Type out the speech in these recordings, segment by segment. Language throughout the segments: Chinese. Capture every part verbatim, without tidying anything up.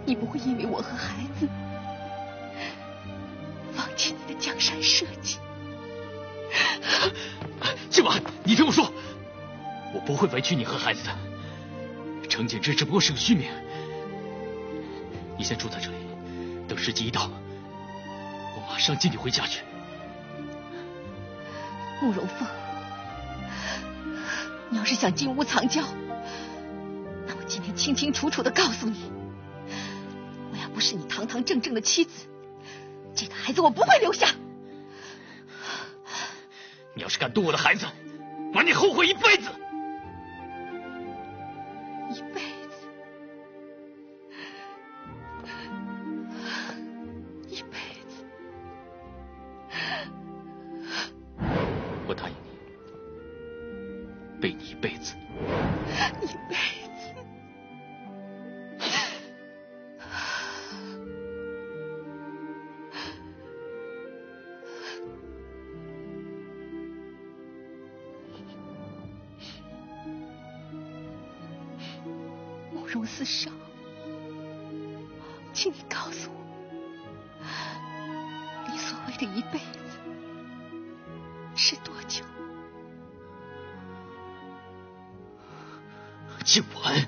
你不会因为我和孩子放弃你的江山社稷。 静婉，你听我说，我不会委屈你和孩子的。程景之只不过是个虚名，你先住在这里，等时机一到，我马上接你回家去。 慕容凤，你要是想进屋藏娇，那我今天清清楚楚的告诉你，我要不是你堂堂正正的妻子，这个孩子我不会留下。 你要是敢动我的孩子，让你后悔一辈子。 一辈子，一辈子。 我答应你，背你一辈子。 一辈子。慕容四少，请你告诉我，你所谓的一辈子是多久？ 静婉，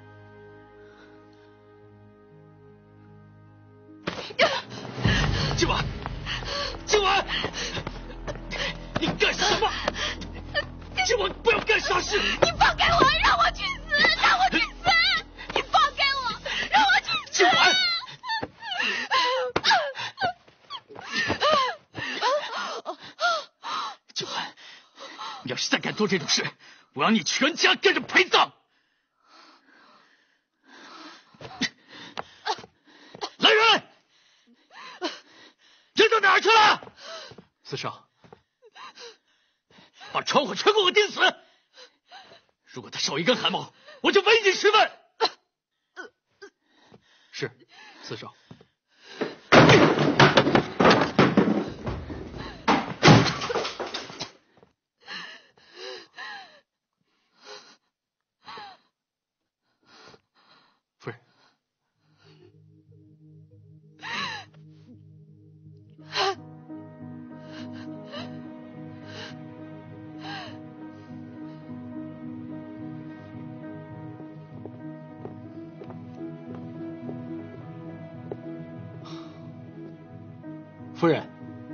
静婉，静婉，你干什么？静婉，不要干傻事！ 你放开我，让我去死，让我去死！你放开我，让我去死！ 静婉，静婉，你要是再敢做这种事，我让你全家跟着陪葬！来人，人到哪儿去了？四少，把窗户全给我钉死！如果他少一根汗毛，我就唯你是问。是，四少。夫人，夫人，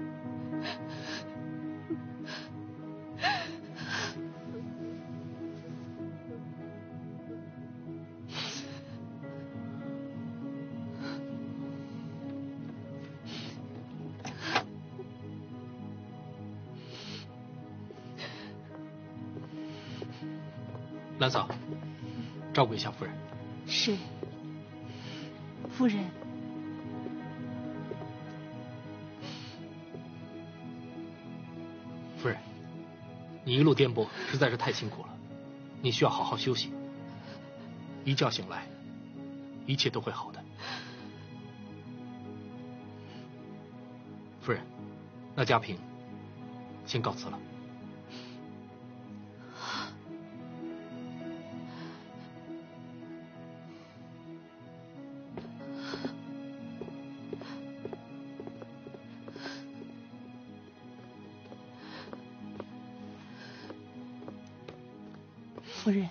兰嫂，照顾一下夫人。 是，夫人。 夫人，你一路颠簸实在是太辛苦了，你需要好好休息。一觉醒来，一切都会好的。夫人，那家平先告辞了。 夫人，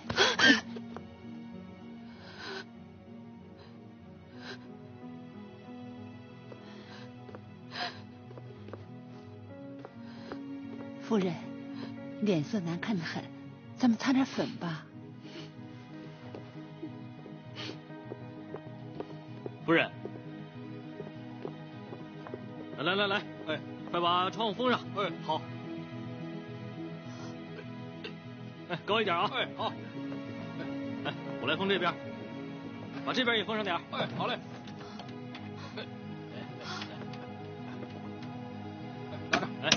夫人，脸色难看得很，咱们擦点粉吧。 夫人，来来来来，哎，快把窗户封上。哎，好。哎，高一点啊！哎，好。哎，我来封这边，把这边也封上点。哎，好嘞。哎，到这儿。哎。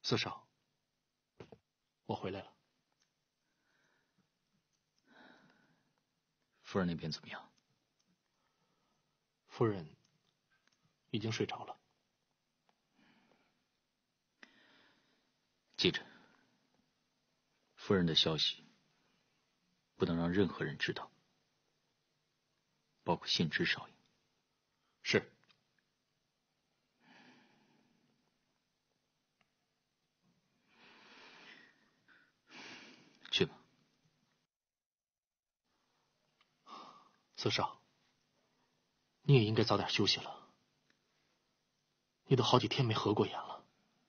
四少，我回来了。 夫人那边怎么样？ 夫人已经睡着了。 记着，夫人的消息不能让任何人知道，包括信之少爷。 是。 去吧。 四少，你也应该早点休息了。你都好几天没合过眼了。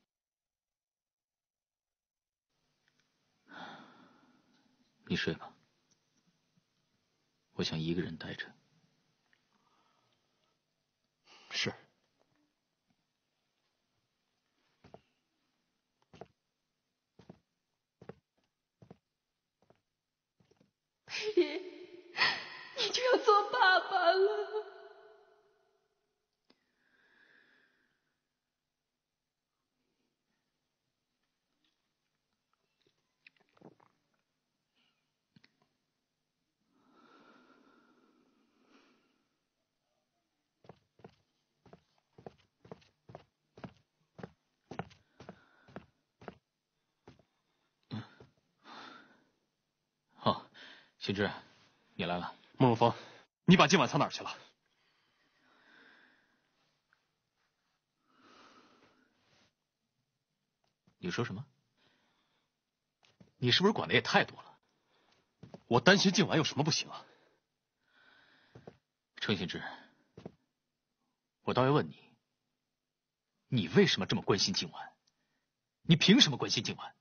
你睡吧，我想一个人待着。 是。 爹，你就要做爸爸了。 哦，新之，你来了。 慕容峰，你把今晚藏哪儿去了？ 你说什么？你是不是管的也太多了？ 我担心今晚有什么不行啊？ 程新之，我倒要问你，你为什么这么关心今晚？你凭什么关心今晚？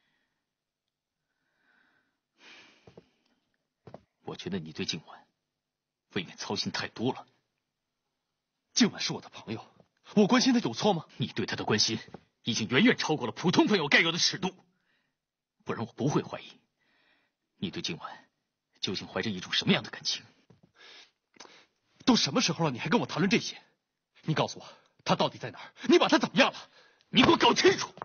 我觉得你对今晚未免操心太多了。 今晚是我的朋友，我关心他有错吗？ 你对他的关心已经远远超过了普通朋友该有的尺度，不然我不会怀疑你对今晚究竟怀着一种什么样的感情。 都什么时候了，你还跟我谈论这些？你告诉我，他到底在哪儿？你把他怎么样了？ 你给我搞清楚！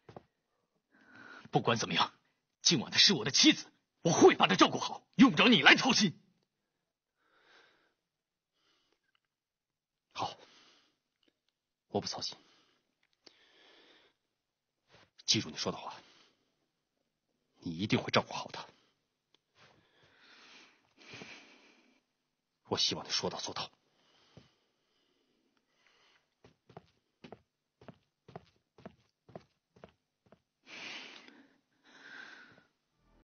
不管怎么样，今晚她是我的妻子，我会把她照顾好，用不着你来操心。 好，我不操心。记住你说的话，你一定会照顾好他。我希望你说到做到。